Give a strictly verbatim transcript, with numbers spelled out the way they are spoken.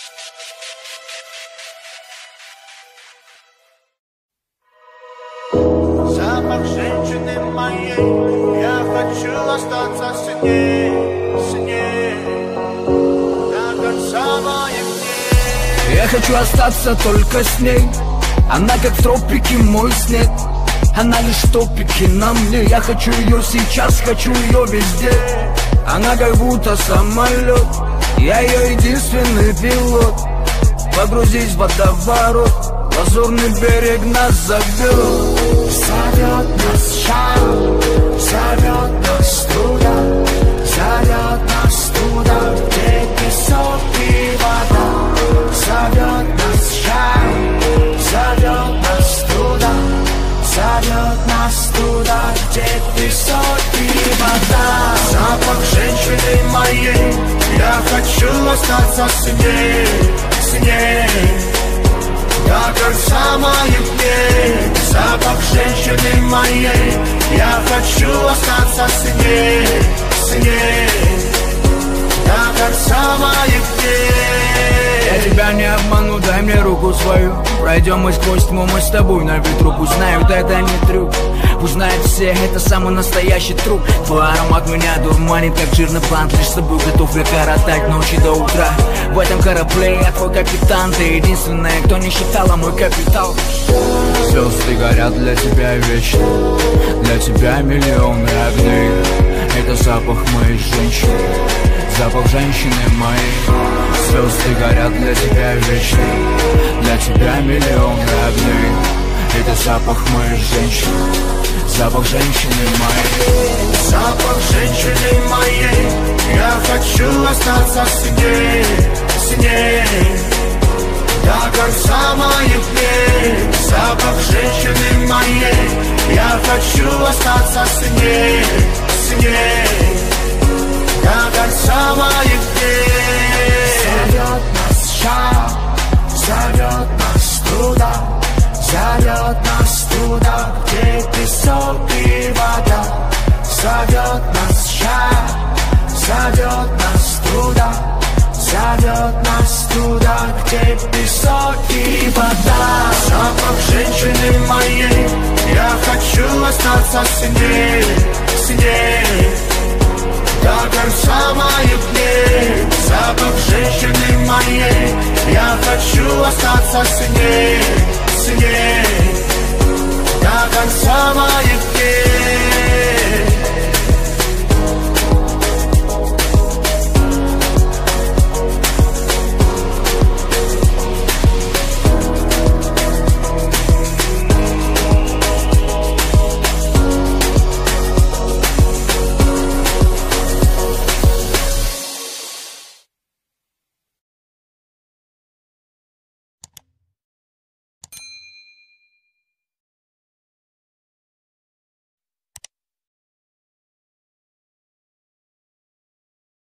Запах женщины моей, я хочу остаться с ней, с ней до конца моих дней. Я хочу остаться только с ней. Она как в тропике мой снег. Она лишь в топике на мне. Я хочу ее сейчас, хочу ее везде. Она как будто самолет, я ее единственный пилот. Погрузись в водоворот, лазурный берег нас зовет. Зовет нас шаг, зовет нас туда, зовет нас туда, где песок и вода. Зовет нас шаг, зовет нас туда, зовет нас туда, где песок и вода. Запах женщины моей, я хочу остаться с ней, с ней до конца моих дней. Запах женщины моей, я хочу остаться с ней, с ней до конца моих дней. Я тебя не обману, дай мне руку свою. Пройдем мы сквозь тьму, мы с тобой на ветру. Пусть знают, это не трюк, пусть знают все, это самый настоящий труп. Твой аромат меня дурманит, как жирный бант. Лишь с тобой готов я коротать ночи до утра. В этом корабле я твой капитан. Ты единственная, кто не считала мой капитал. Звезды горят для тебя вечно, для тебя миллионы огней. Это запах моей женщины, запах женщины моей. Звезды горят для тебя вечно, для тебя миллионы огней. Это запах моей женщины, запах женщины моей. Запах женщины моей, я хочу остаться с ней, с ней до конца моих дней. Запах женщины моей, я хочу остаться с ней, с ней до конца моих дней. Зовет нас шаг, зовет нас туда, зовет нас туда, где песок и вода. Зовет нас шаг, зовет нас туда, зовет нас туда, где песок и вода. Запах женщины моей, я хочу остаться с ней, с ней до конца моих дней. Запах женщины моей, я хочу остаться с ней, с ней